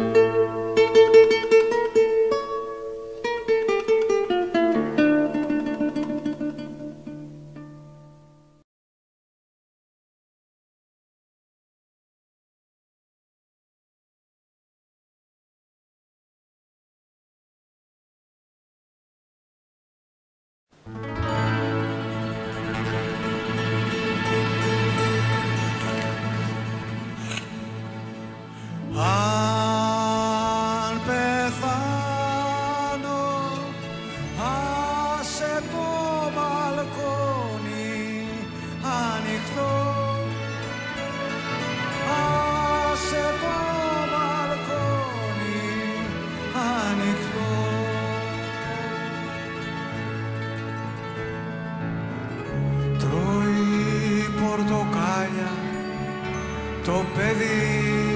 το παιδί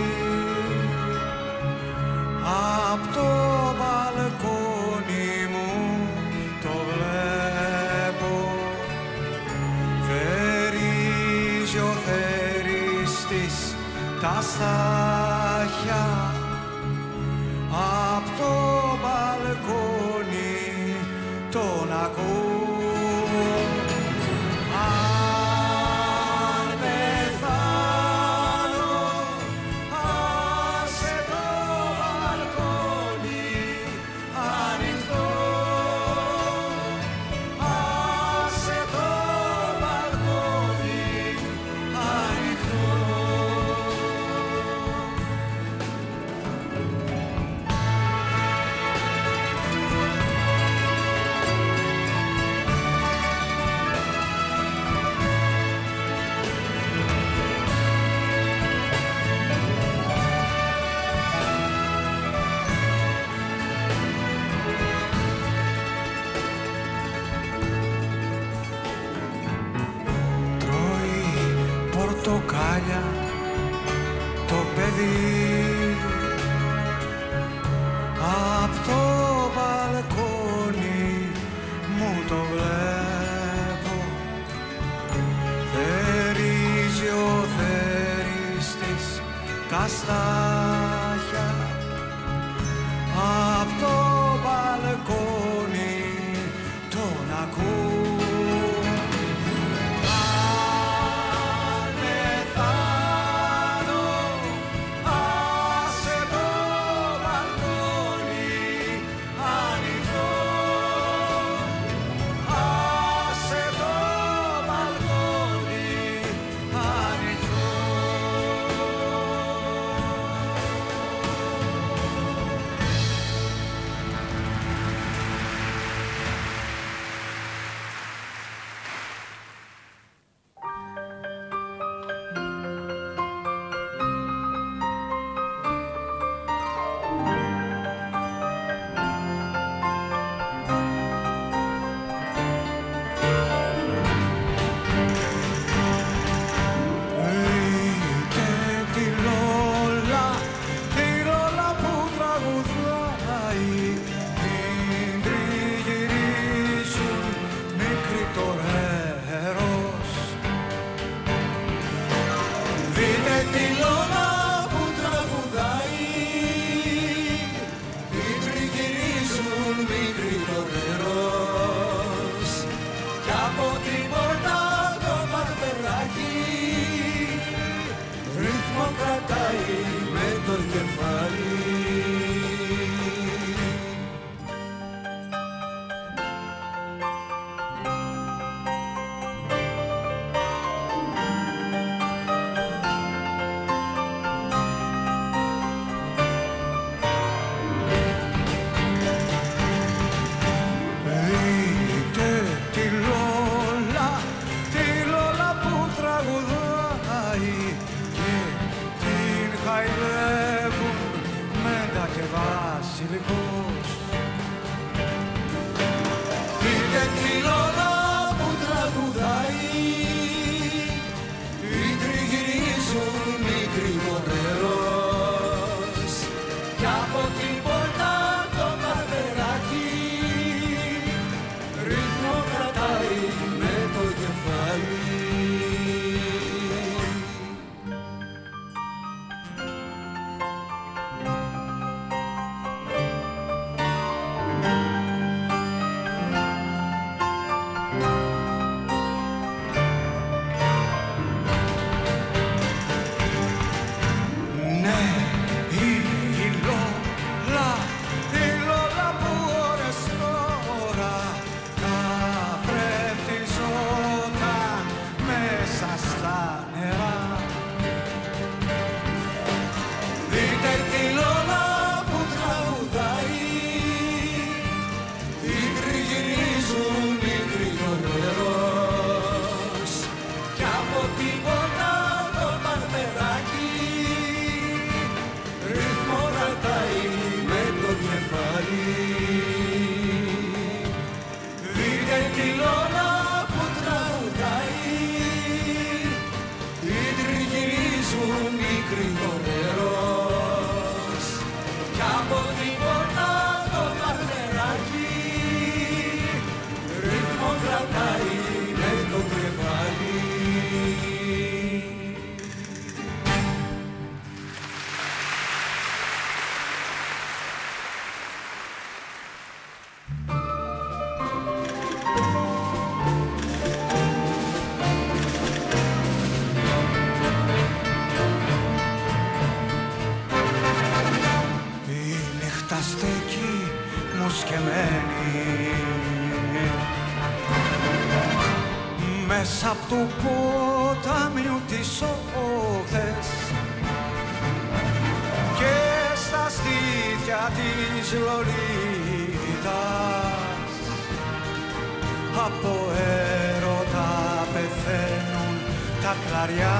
απ' το μπαλκόνι μου το βλέπω, θερίζει ο θεριστής τα στάχια απ' το μπαλκόνι τον ακούω. Πορτοκάλια το παιδί απ' το μπαλκόνι μου το βλέπω, θερίζει ο θεριστής τα στάχια απ' το μπαλκόνι τον ακούω. σκεμμένη μέσα απ' του ποτάμιου τις όχθες και στα στήθια της Λολίτας από έρωτα πεθαίνουν τα κλαριά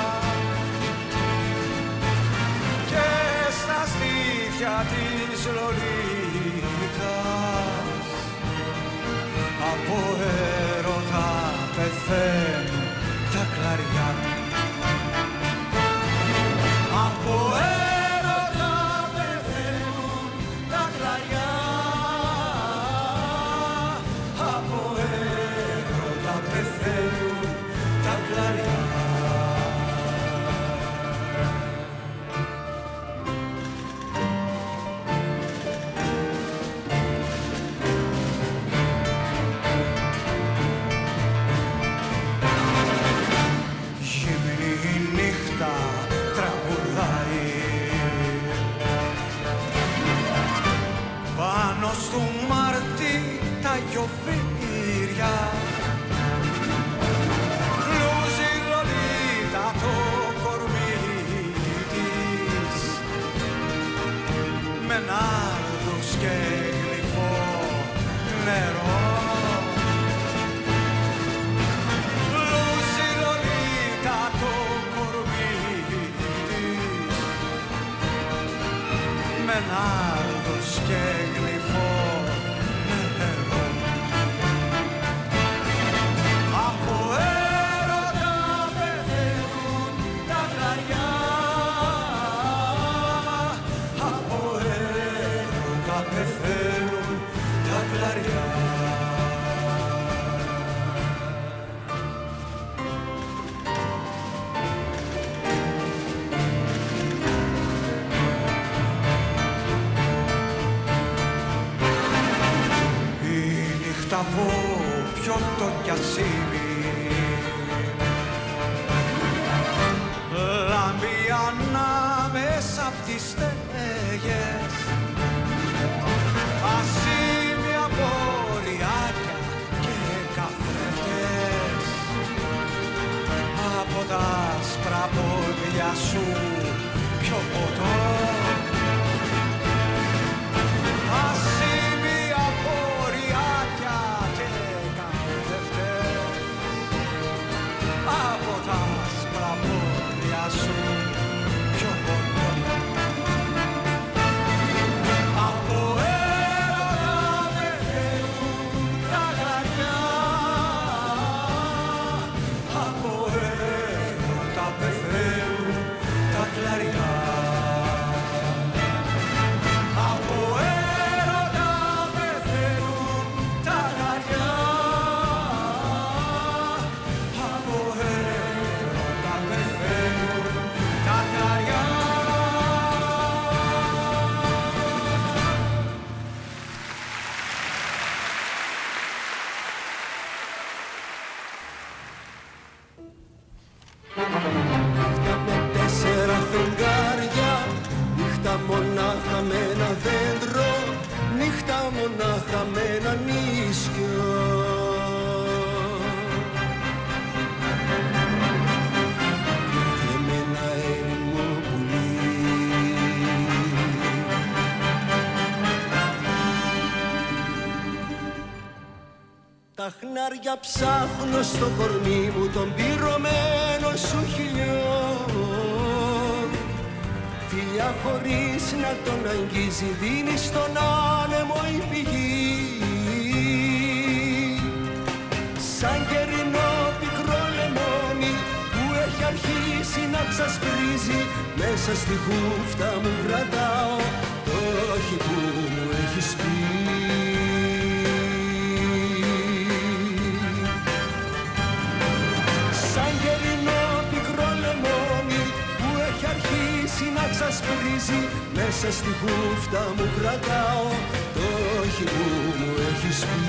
και στα στήθια της Λολίτας από έρωτα πεθαίνουν τα κλαριά. Από έρωτα πεθαίνουν τα κλαριά. Από έρωτα πεθαίνουν τα κλαριά. Στου Μάρτη τα γιοφύρια λούζει Λολίτα το κορμί της με νάρδους και γλυφό νερό. Λούζει Λολίτα το κορμί της με νάρδους και γλυφό. Από πιότο κι ασίμι λάμπει ανάμεσα απ' τις στέγες ασίμια μποριάκια και καθρέφτες από τα άσπρα πόδια σου πιο ποτό. Μονάχα με ένα νήσκιο και με ένα έρημο πουλί. Τα χνάρια ψάχνω στο κορμί μου τον πυρωμένο σου χιλιό. Φιλιά χωρίς να τον αγγίζει δίνει στον άνεμο η πηγή. Σαν καιρινό πικρό λεμόνι που έχει αρχίσει να ξασπρίζει μέσα στη χούφτα μου κρατάω το όχι που μου έχεις πει. Σαν καιρινό πικρό λεμόνι που έχει αρχίσει να ξασπρίζει μέσα στη χούφτα μου κρατάω το όχι που μου έχεις πει.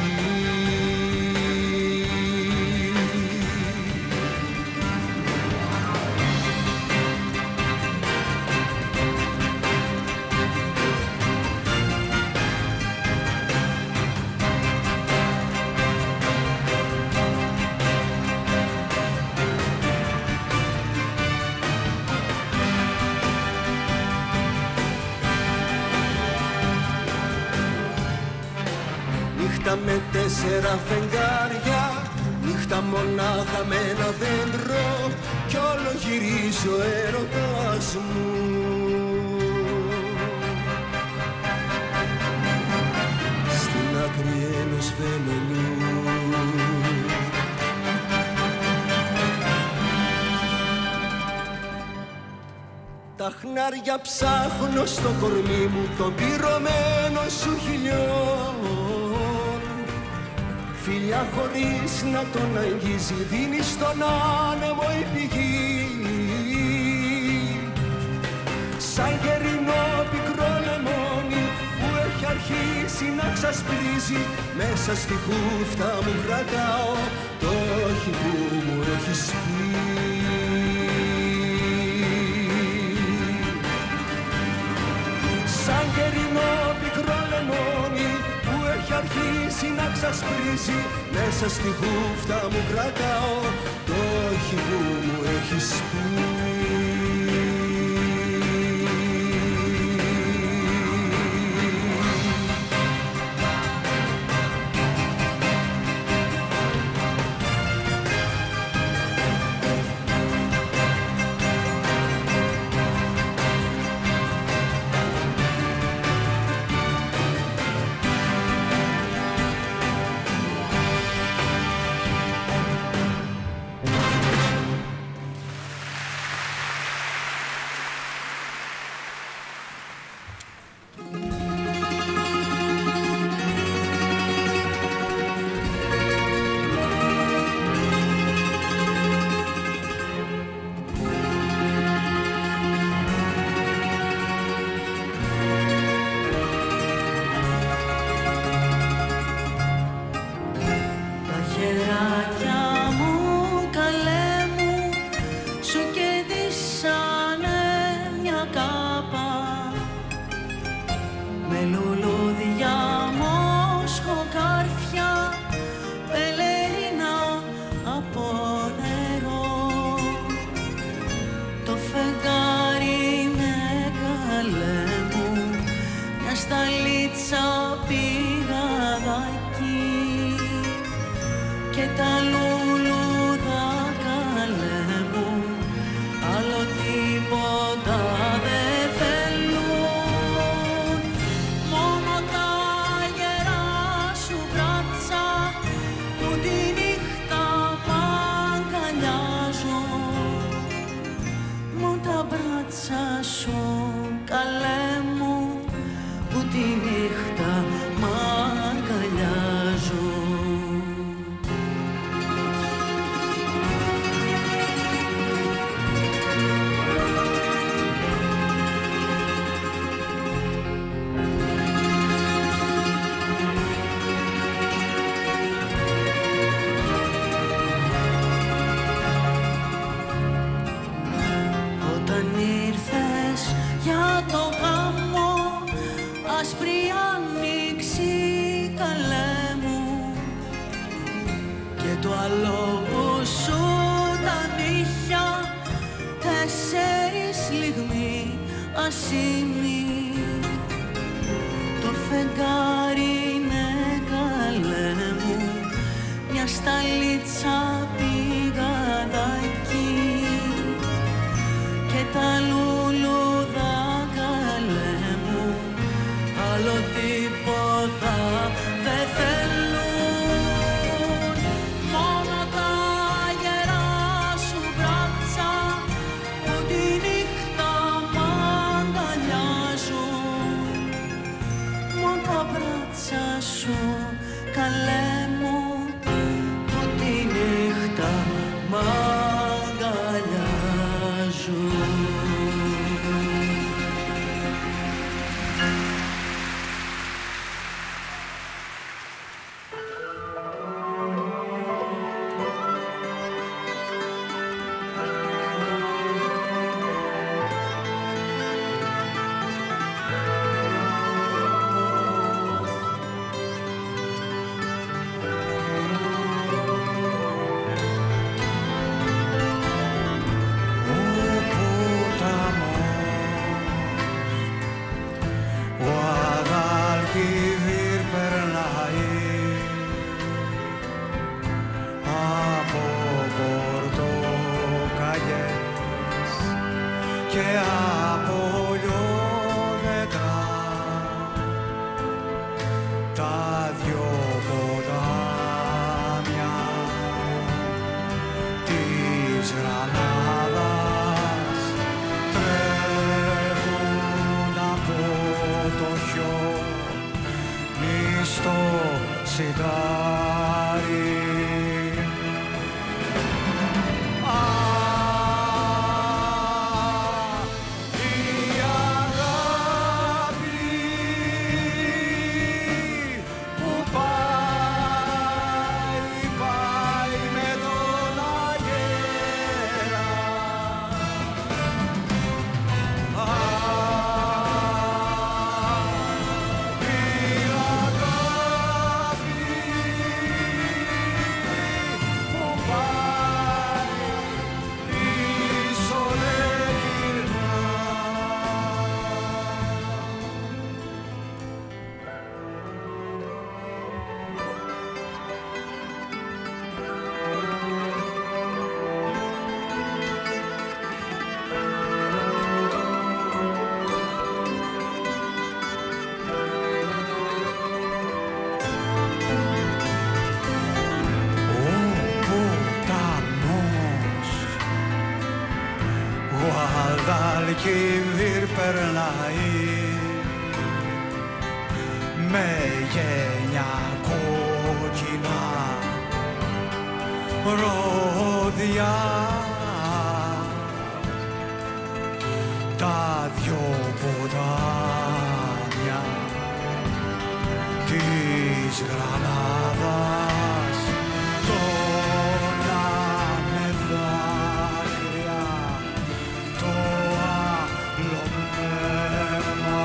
Νύχτα με 4 φεγγάρια, νύχτα μονάχα με ένα δέντρο κι όλο γυρίζει ο έρωτας μου. Στην άκρη ενός βελονιού. Τα χνάρια ψάχνω στο κορμί μου τον πυρωμένο σου χιλιόν. Φιλιά χωρίς να τον αγγίζει δίνει στον άνεμο η πηγή. Σαν καιρινό πικρό λεμόνι που έχει αρχίσει να ξασπρίζει, μέσα στη χούφτα μου κρατάω το όχι που μου έχεις πει. Σαν καιρινό πικρό λεμόνι που έχει αρχίσει να ξασπρίζει, μέσα στη χούφτα μου κρατάω το όχι που μου έχεις πει. Γουαδαλκίβιρ περνάει με γένια κόκκινα ρόδια, τα δυο ποτάμια της Γρανάδας τόνα με δάκρυα το άλλο μέρα.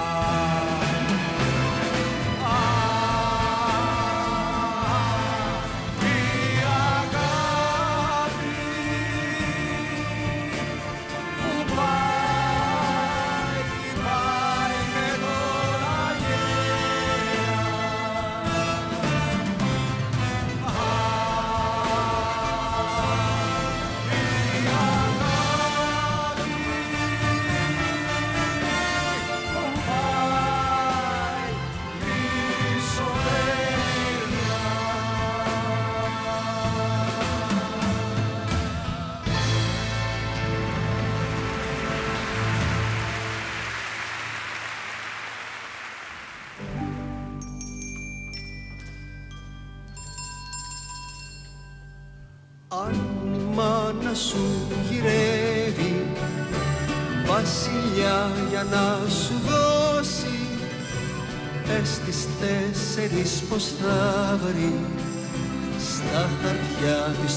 Αν η μάνα σου γυρεύει βασιλιά για να σου δώσει, πες τις 4 πως θα βρει στα χαρτιά της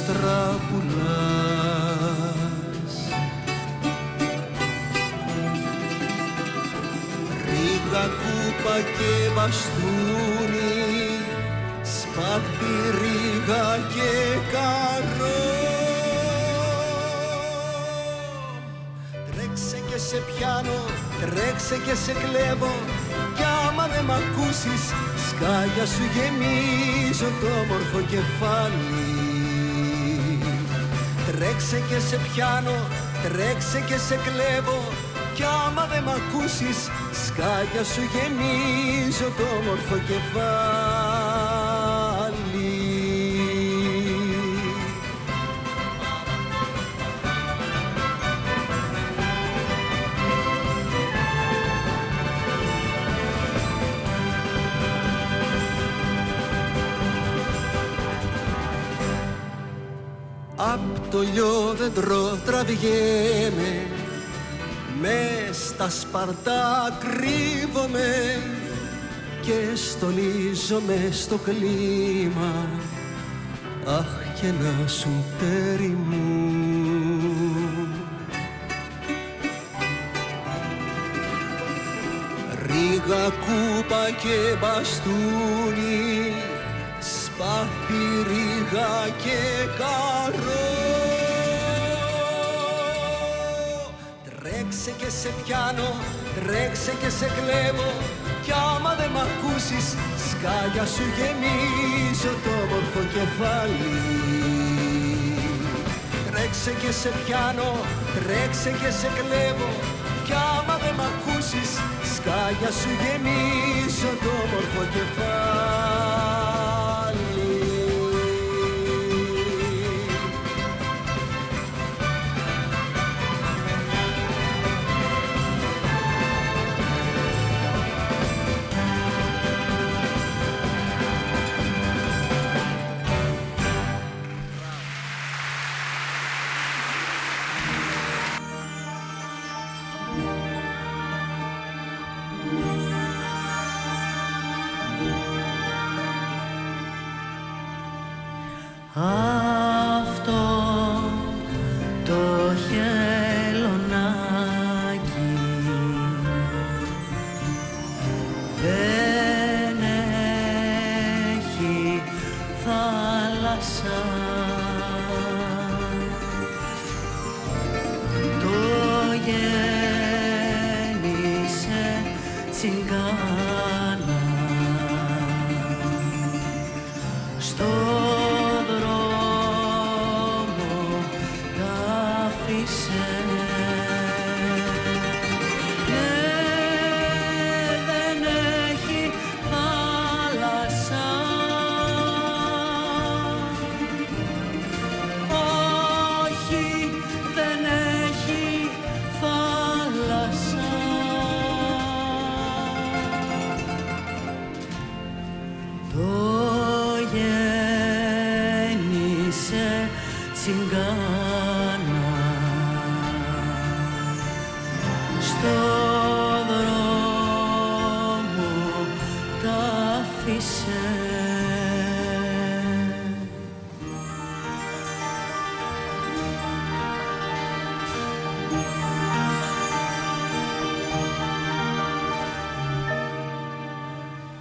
τράπουλας. Ρίγα, κούπα και μπαστούνι, σπάθη, ρίγα και καρό. Τρέξε και σε πιάνω, τρέξε και σε κλέβω, κι άμα δεν μ' ακούσεις, σκάλια σου γεμίζω το όμορφο κεφάλι. Τρέξε και σε πιάνω, τρέξε και σε κλέβω, κι άμα δεν μ' ακούσεις, σκάλια σου γεμίζω το όμορφο κεφάλι. Απ' το λιόδεντρο τραβηγέμαι, μες στα σπαρτά κρύβομαι και στολίζομαι στο κλίμα. Αχ, και να σου τέρι μου. Ρίγα, κούπα και μπαστούνι, σπάθη, ρίγα και καρό. Τρέξε και σε πιάνω, τρέξε και σε κλέβω, κι άμα δεν μ' ακούσεις, σκάλια σου γεμίζω το όμορφο κεφάλι. Τρέξε και σε πιάνω, τρέξε και σε κλέβω, κι άμα δεν μ' ακούσεις, σκάλια σου γεμίζω το όμορφο κεφάλι. Αυτό το χελωνάκι δεν έχει θάλασσα, το γέννησε τσιγκάνα στο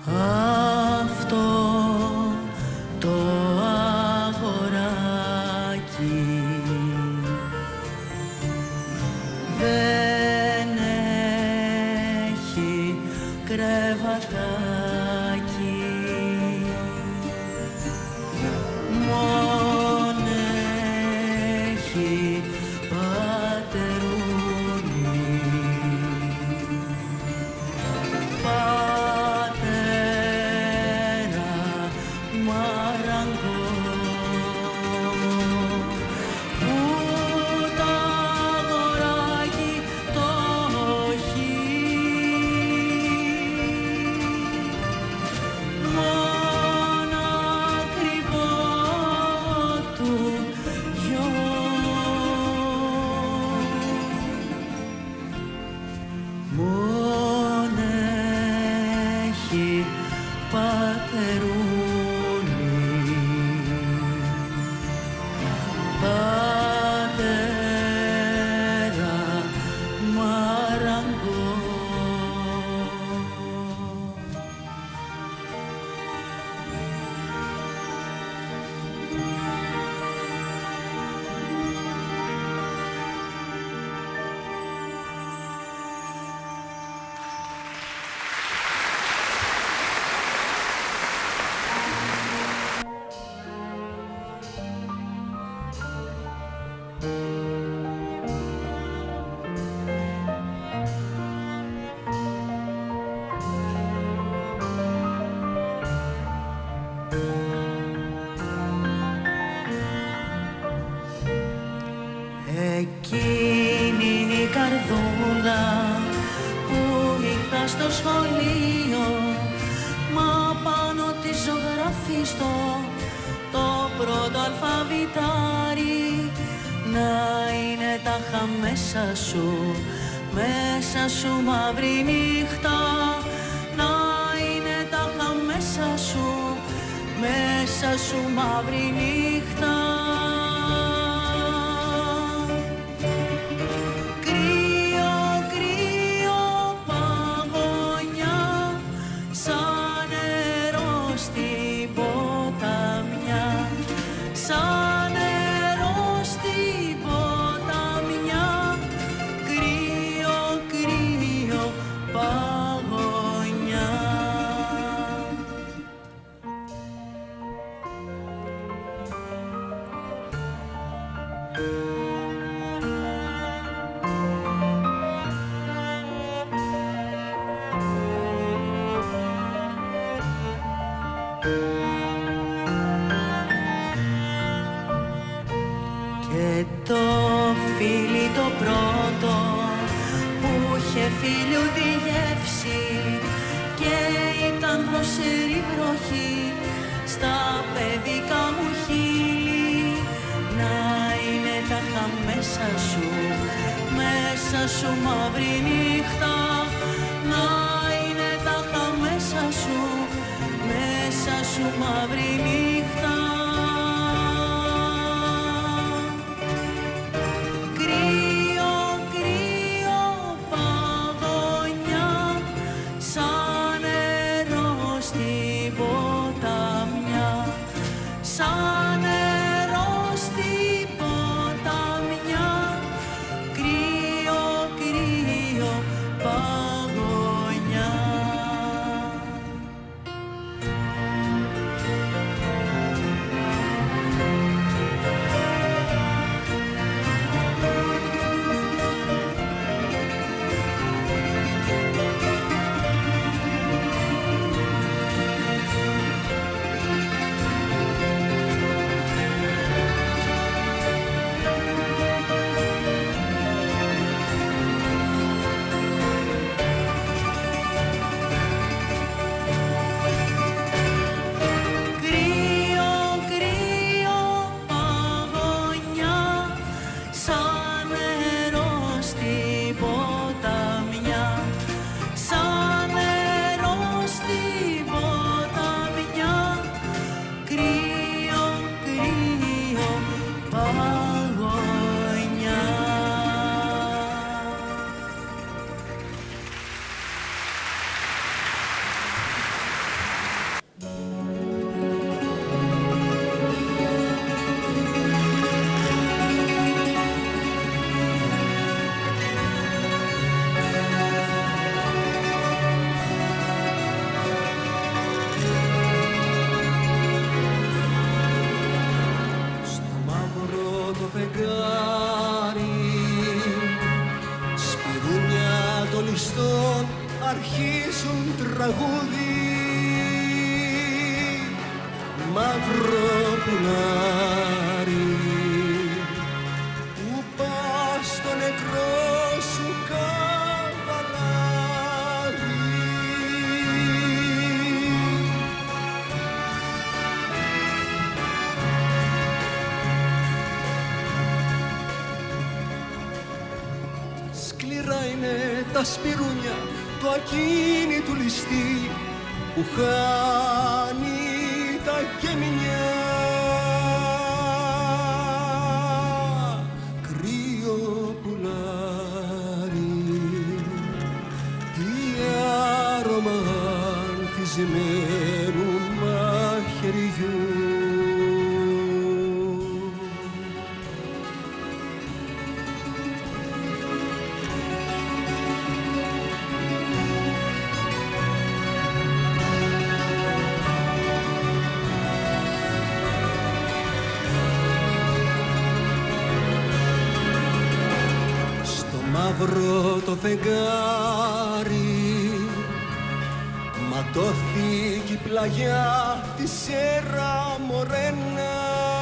αυτό το αγοράκι δεν έχει κρεβατάκι, μόνο έχει πατερούλι. Πατέρα μαραγκό, που το αγοράκι το έχει, μόνο ακριβό του γιο. Μόνο έχει πατερούλι, πατέρα μαραγκό. Εκείνη η καρδούλα που είχα στο σχολείο, μα πάνω της ζωγραφίστο το πρώτο αλφαβητάρι, να είναι τάχα μέσα σου μαύρη νύχτα, να είναι τάχα μέσα σου μαύρη νύχτα. Και το φίλι το πρώτο που είχε φίλου τη γεύση και ήταν δροσερή βροχή στα παιδικά μου χείλη, να είναι τάχα μέσα σου μαύρη νύχτα, να είναι τάχα μέσα σου μαύρη νύχτα. Κρύο, κρύο παγωνιά, σαν νερό στην ποταμιά, σαν νερό στην ποταμιά. Κρύο, κρύο παγωνιά. αυτόν αρχίζουν τραγούδι. Μαύρο πουλάρι που πας στο νεκρό σου καβαλάρι. Σκληρά είναι τα σπιρούνια του ακίνητου ληστή που χάνει τα γεμινιά. Κρύο πουλάρι, τι άρωμα ανθισμένου μαχαιριού. Μαύρο το φεγγάρι, ματώθηκε η πλαγιά τη Σέρα Μορένα.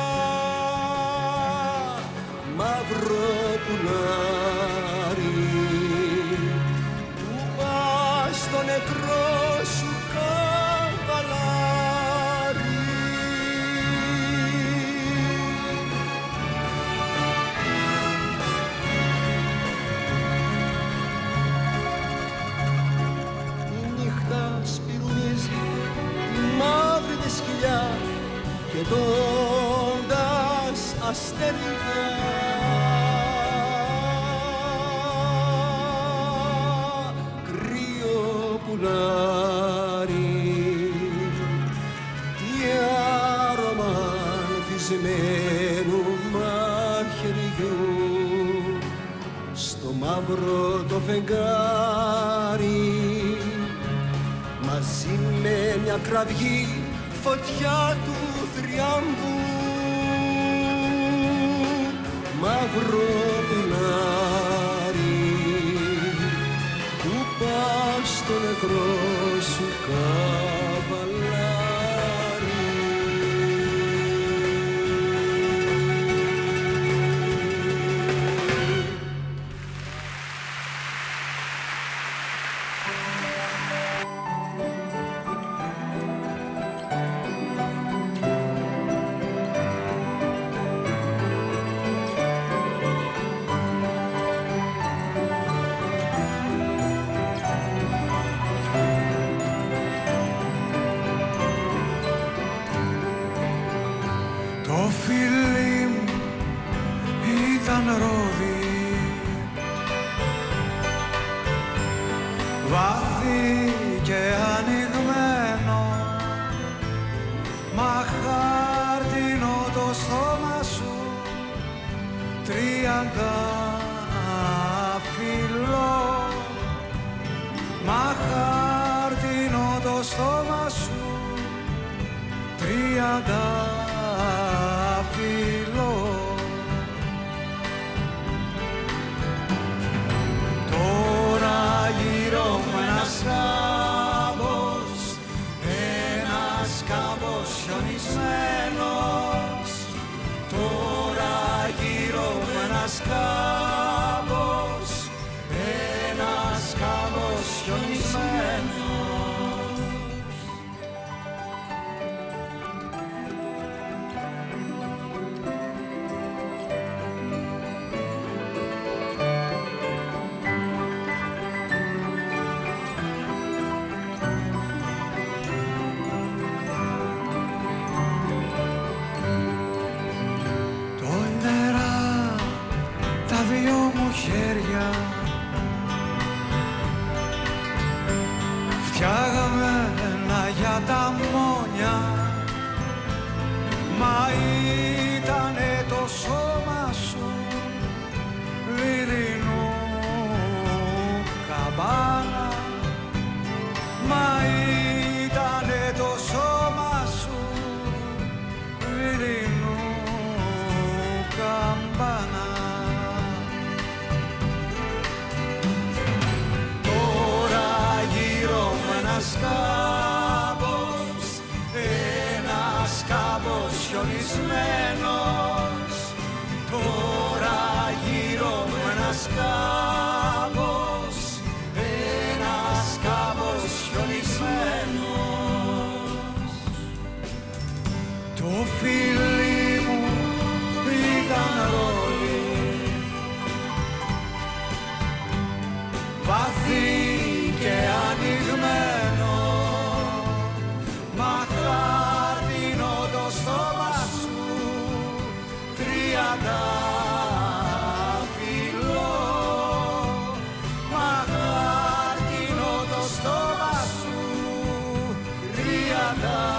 Μαύρο πουλάρι που πας στο νεκρό σου καβαλάρι. Μαύρη τη σκυλιά και δώντας αστέρια. Κρύο πουλάρι, τι άρωμα ανθισμένου μαχαιριού. Στο μαύρο το φεγγάρι μαζί με μια κραυγή φωτιά του θριάμβου. Μαύρο πουλάρι που πας στο νεκρό σου καβαλάρι. Βάθη και ανοιγμένο, μα χάρτινο το στόμα σου, τριαντάφυλλο. Μα χάρτινο το στόμα σου, τριαντάφυλλο. Ένας κάμπος χιονισμένος, τώρα γύρω μου ένας κάμπος χιονισμένος. Χέρια φτιάγμενα για τα μόνια, μα ήτανε το σώμα σου βιλινού καμπάνα. Μα ήτανε το σώμα σου βιλινού καμπάνα. Τώρα ένας κάμπος χιονισμένος, τώρα γύρω μου ένας κάμπος χιονισμένος. Το φίλι μου ήταν ρόλι, βαθύ και ανοιγμένο, μα χάρτινο το στόμα σου, τριαντάφυλλο, μα χάρτινο το στόμα σου, τριαντάφυλλο.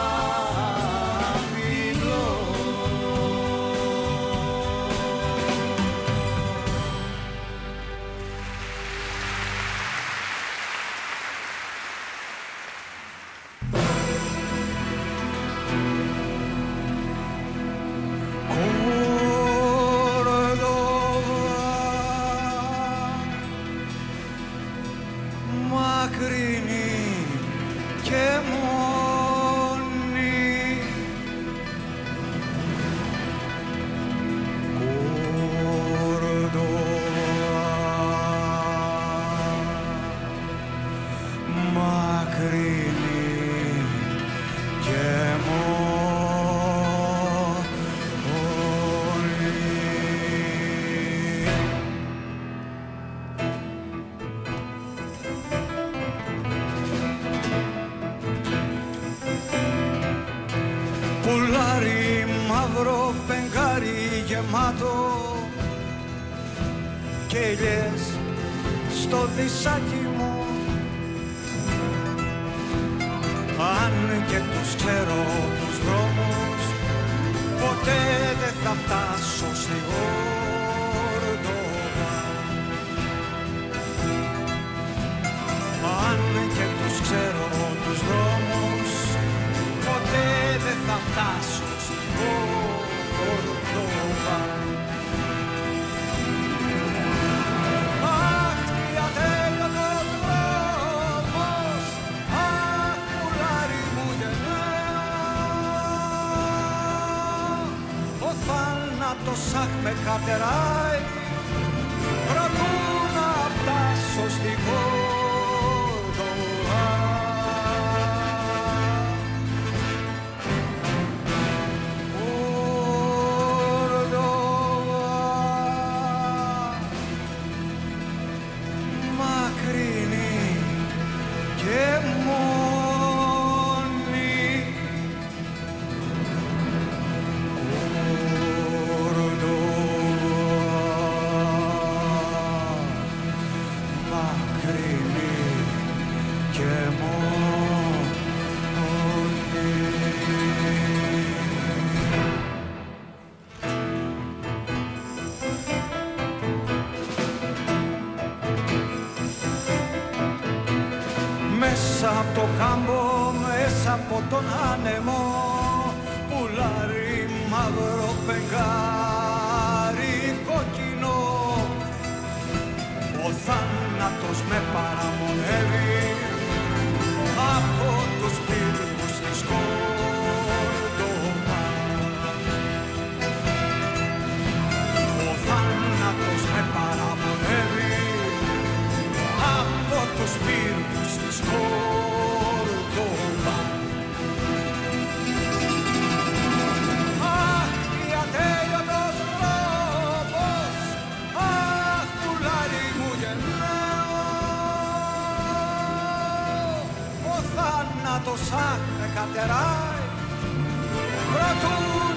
Μακρινή και μόνη, Κορδοβά, μακρινή και μόνη. Πουλάρι μαύρο φεγγάρι γεμάτο και ελιές στο δισάκι μου, αν και τους ξέρω τους δρόμους, ποτέ δεν θα φτάσω στη Κορδοβά. Αν και τους ξέρω τους δρόμους, ποτέ δεν θα φτάσω στην Κορδοβά. Αχ, τι ατέλειωτος δρόμος, αχ, πουλάρι μου γενναίο, ο θάνατος αχ με καρτεράει, προτού να φτάσω στην Κορδοβά. Μέσα από το κάμπο, μέσα από τον άνεμο, πουλάρι μαύρο φεγγάρι κόκκινο, ο θάνατος με παραμονεύει από τους πύργους της Κορδοβά. Ο θάνατος με παραμονεύει από τους πύργους της Κορδοβά. Αχ, τι ατέλειωτος δρόμος, αχ, πουλάρι μου γενναίο, ο θάνατος αχ με καρτεράει, προτού